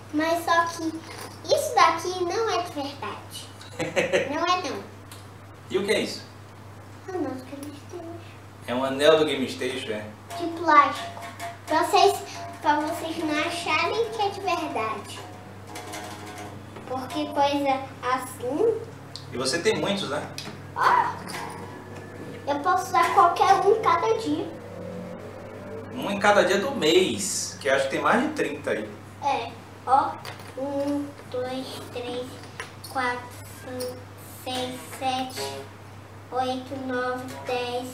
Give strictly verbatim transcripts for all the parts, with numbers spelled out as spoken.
Mas só que isso daqui não é de verdade. Não é não. E o que é isso? Anel do Game Station. É um anel do Game Station, é? De plástico. Pra vocês, pra vocês não acharem que é de verdade. Porque coisa assim... E você tem muitos, né? Ó, eu posso usar qualquer um cada dia. Um em cada dia do mês, que acho que tem mais de trinta aí. É, ó. Um, dois, três, quatro, cinco, seis, sete, oito, nove, dez,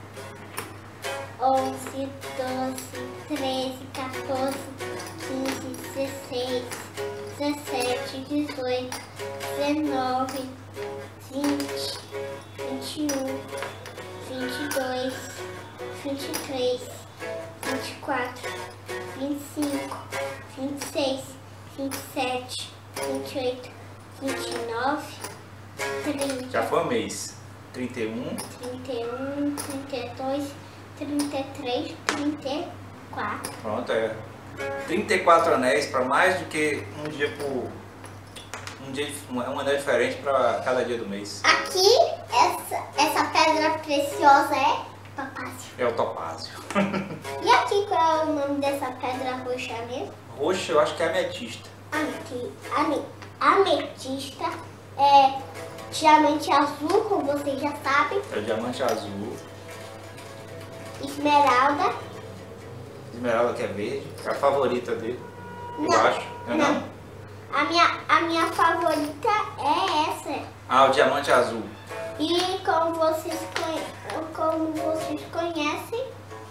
onze, doze, treze, quatorze, quinze, dezesseis, dezessete, dezoito, dezenove, vinte, vinte e um, vinte e dois, vinte e três, vinte e quatro, vinte e cinco, vinte e seis, vinte e sete, vinte e oito, vinte e nove, trinta. Já foi um mês. trinta e um. trinta e um, trinta e dois, trinta e três, trinta e quatro. Pronto, é. trinta e quatro anéis para mais do que um dia por... Um dia, um anel diferente para cada dia do mês. Aqui, essa, essa pedra preciosa é topázio. É o topázio. E aqui, qual é o nome dessa pedra roxa mesmo? Roxo eu acho que é ametista. Aqui, ame- ametista é diamante azul, como vocês já sabem. É o diamante azul. Esmeralda. Esmeralda que é verde. É a favorita dele. Eu Não, acho. Eu não? não. A minha, a minha favorita é essa. Ah, o diamante azul. E como vocês, conhe- como vocês conhecem...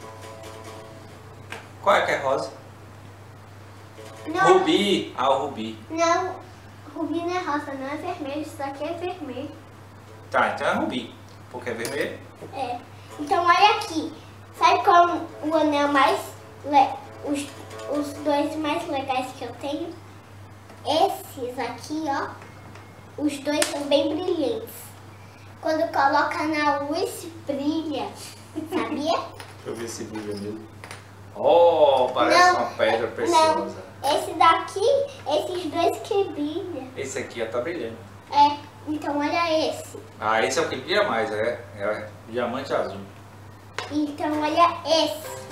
Qual é que é rosa? Não, Rubi. Ah, o rubi. não, rubi não é rosa, não é vermelho. Isso aqui é vermelho. Tá, então é rubi. Porque é vermelho. É. Então olha aqui. Sabe como o anel mais... Le... Os, os dois mais legais que eu tenho? Esses aqui, ó. Os dois são bem brilhantes. Quando coloca na luz, brilha. Sabia? Deixa eu ver se brilha mesmo. Oh, parece Não, uma pedra Não, preciosa. esse daqui, esses dois que brilham. Esse aqui ó, tá brilhando. É, então olha esse. Ah, esse é o que brilha mais, é. É o diamante azul. Então olha esse.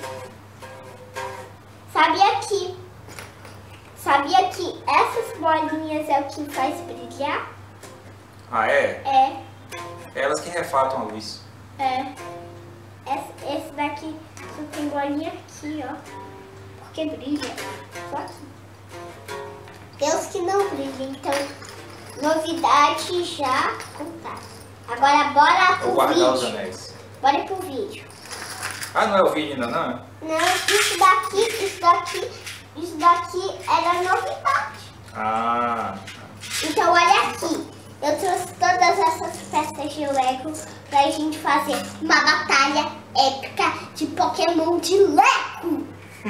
Sabia que, sabia que essas bolinhas é o que faz brilhar? Ah, é? É, Elas que refatam a luz. é. Esse, esse daqui só tem bolinha aqui, ó. Porque brilha. Só aqui. Tem os que não brilham, então novidade já contada. Agora bora Vou pro guardar os vídeo. anéis. Bora pro vídeo. Ah, não é o vídeo ainda não? Não, isso daqui, isso daqui, isso daqui era novidade. Ah, Então olha aqui, eu trouxe todas essas peças de Lego pra gente fazer uma batalha épica de Pokémon de Lego.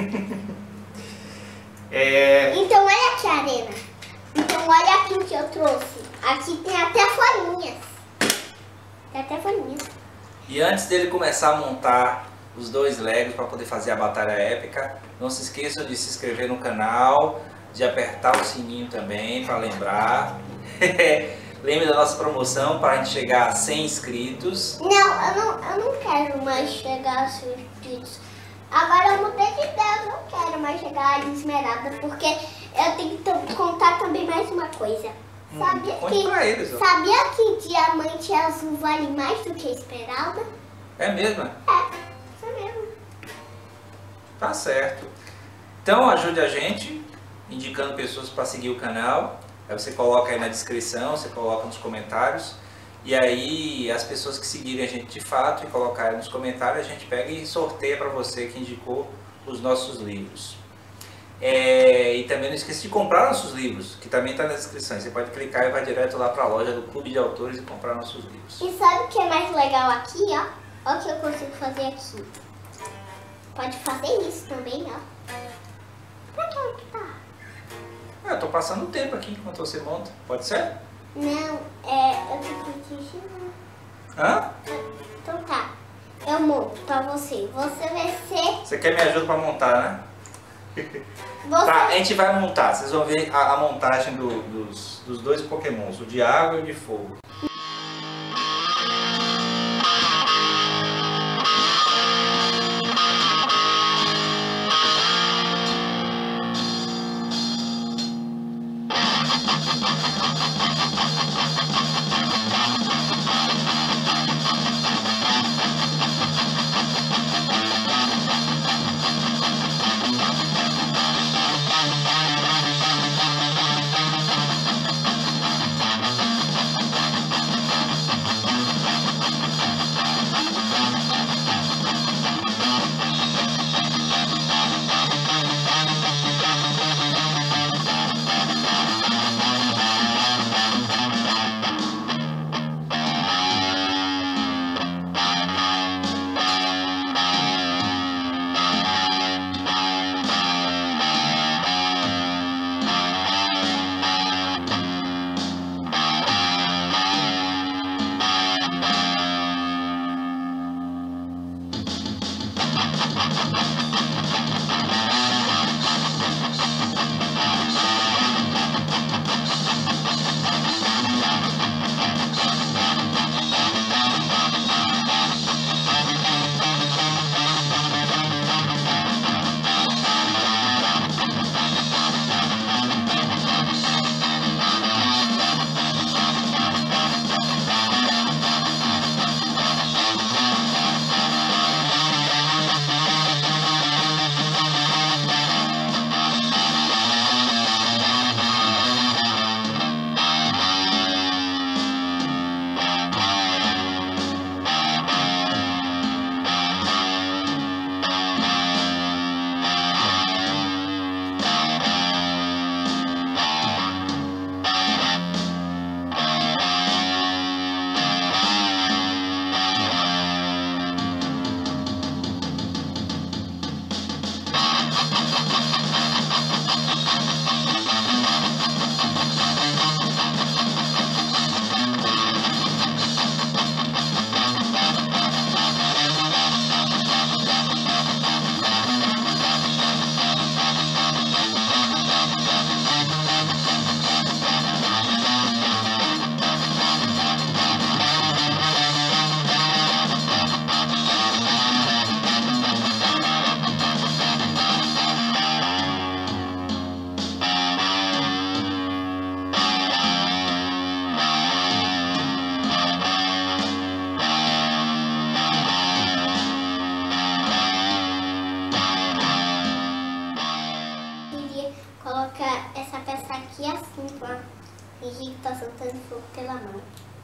é... Então olha aqui a arena. Então olha aqui o que eu trouxe. Aqui tem até folhinhas. Tem até folhinhas. E antes dele começar a montar os dois Legos para poder fazer a batalha épica, não se esqueçam de se inscrever no canal, de apertar o sininho também para lembrar. Lembre da nossa promoção para a gente chegar a cem inscritos. Não, eu não, eu não quero mais chegar a cem inscritos. Agora eu mudei de ideia, eu não quero mais chegar a Esmeralda, porque eu tenho que t- contar também mais uma coisa. Sabia, Conte que, pra eles, ó. sabia que diamante azul vale mais do que esmeralda? É mesmo? É, isso mesmo. Tá certo. Então ajude a gente, indicando pessoas para seguir o canal. Aí você coloca aí na descrição, você coloca nos comentários. E aí as pessoas que seguirem a gente de fato e colocarem nos comentários, a gente pega e sorteia para você que indicou os nossos livros. É, e também não esqueça de comprar nossos livros, que também está na descrição. Você pode clicar e vai direto lá para a loja do Clube de Autores e comprar nossos livros. E sabe o que é mais legal aqui, ó? Olha o que eu consigo fazer aqui. Pode fazer isso também, ó. Pra que tá? Ah, eu tô passando o tempo aqui enquanto você monta. Pode ser? Não, é... Eu tenho que te ensinar. Hã? Então tá. Eu monto pra você. Você vai ser... Você quer me ajuda para montar, né? Você... Tá, a gente vai montar. Vocês vão ver a, a montagem do, dos, dos dois pokémons, o de água e o de fogo. Colocar essa peça aqui assim, pra fingir que tá soltando fogo pela mão.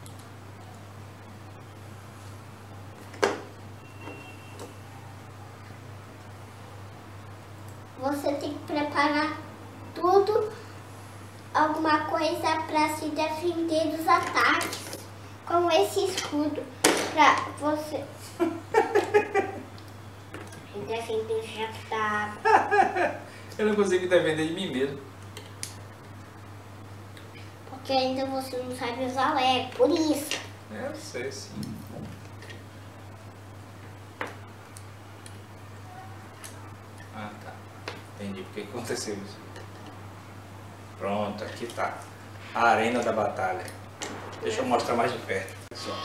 Você tem que preparar tudo, alguma coisa para se defender dos ataques, como esse escudo, para você se defender dos ataques. Eu não consigo defender de mim mesmo. Porque ainda você não sabe usar Lego, por isso. Eu sei sim. Ah, tá. Entendi porque que aconteceu isso. Pronto, aqui tá. A arena da batalha. Deixa eu mostrar mais de perto, pessoal.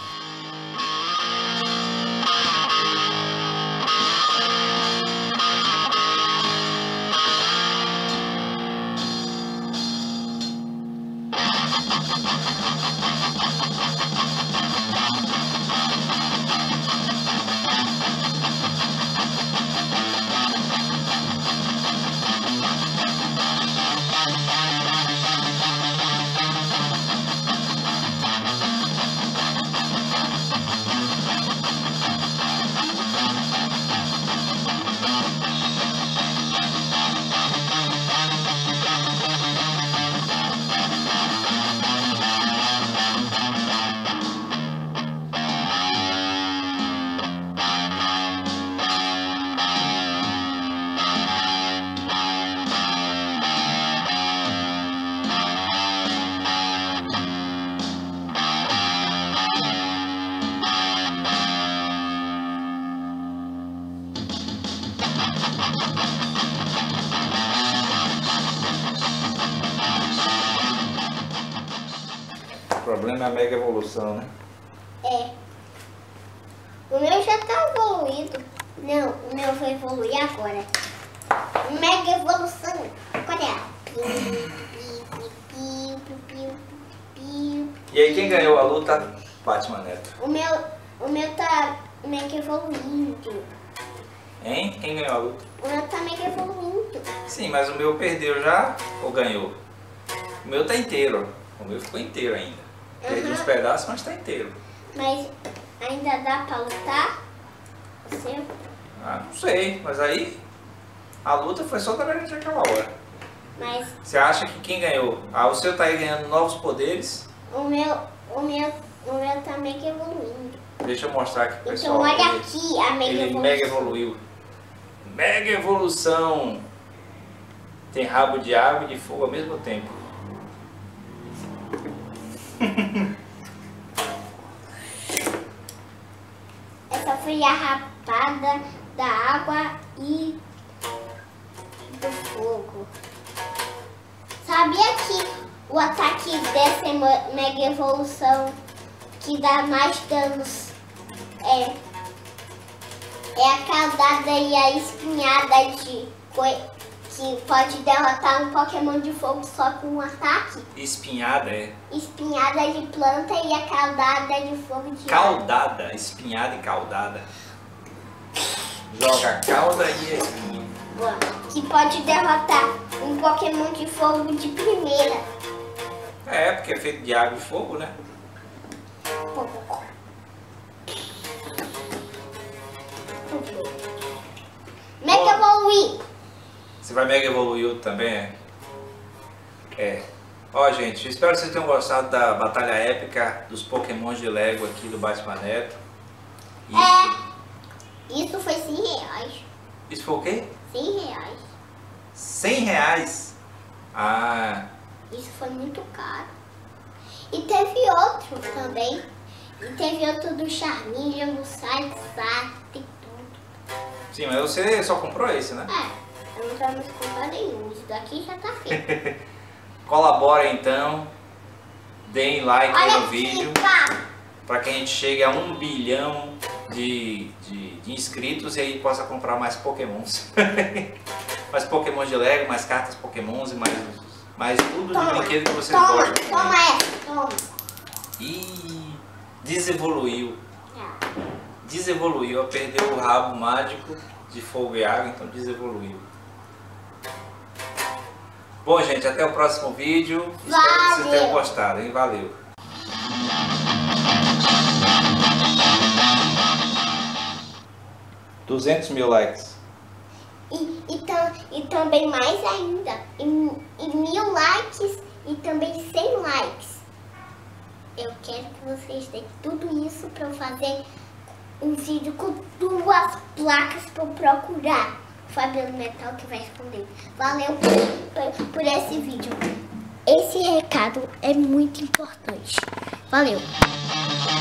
problema é a mega evolução, né? É. O meu já tá evoluído. Não, o meu vai evoluir agora. Mega evolução. Olha. E aí, quem ganhou a luta? Batman Neto. O meu, o meu tá mega evoluindo. Hein? Quem ganhou a luta? O meu tá mega evoluindo. Sim, mas o meu perdeu já ou ganhou? O meu tá inteiro. O meu ficou inteiro ainda. Perdi Uhum. uns pedaços, mas tá inteiro. Mas ainda dá pra lutar? O seu? Ah, não sei, mas aí a luta foi só durante aquela hora. Mas Você acha que quem ganhou? Ah, o seu tá aí ganhando novos poderes. o meu, o meu, o meu tá mega evoluindo. Deixa eu mostrar aqui pro pessoal. Então olha ele, aqui a mega ele evolução. mega evoluiu. Mega evolução. Tem rabo de água e de fogo ao mesmo tempo. Essa foi a rapada da água e do fogo. Sabia que o ataque dessa emo- mega evolução que dá mais danos é, é a caudada e a espinhada de coi- que pode derrotar um Pokémon de fogo só com um ataque? Espinhada é. Espinhada de planta e a caudada de fogo de água. Caudada. Espinhada e caudada. Joga a cauda e a espinha. Boa. Que pode derrotar um Pokémon de fogo de primeira. É, porque é feito de água e fogo, né? Mega evoluir. Você vai mega evoluir também? É. É. Ó, gente, espero que vocês tenham gostado da batalha épica dos Pokémons de Lego aqui do Batman Neto. E É. Isso foi cem reais. isso foi o quê? cem reais. cem reais? Ah, Isso foi muito caro. E teve outro também. E teve outro do Charminho, do Sai, Sai, tem tudo. sim, mas você só comprou esse, né? É, eu não quero mais comprar nenhum. Isso daqui já tá feito. Colabora então, deem like aí Olha no aqui, vídeo, pá. para que a gente chegue a um bilhão de, de, de inscritos e aí possa comprar mais Pokémons. Mais Pokémons de Lego, mais cartas Pokémons e mais, mais tudo de brinquedo que vocês toma, gostam. toma essa, toma. Ih, desevoluiu. Ah. Desevoluiu, perdeu o rabo mágico de fogo e água, então desevoluiu. Bom, gente, até o próximo vídeo. Espero que vocês tenham gostado, hein? Valeu! duzentos mil likes. E, e, tam, e também mais ainda, e, e mil likes e também cem likes. Eu quero que vocês deem tudo isso para eu fazer um vídeo com duas placas para eu procurar o Fabiano Metal que vai esconder. Valeu por, por esse vídeo. Esse recado é muito importante. Valeu!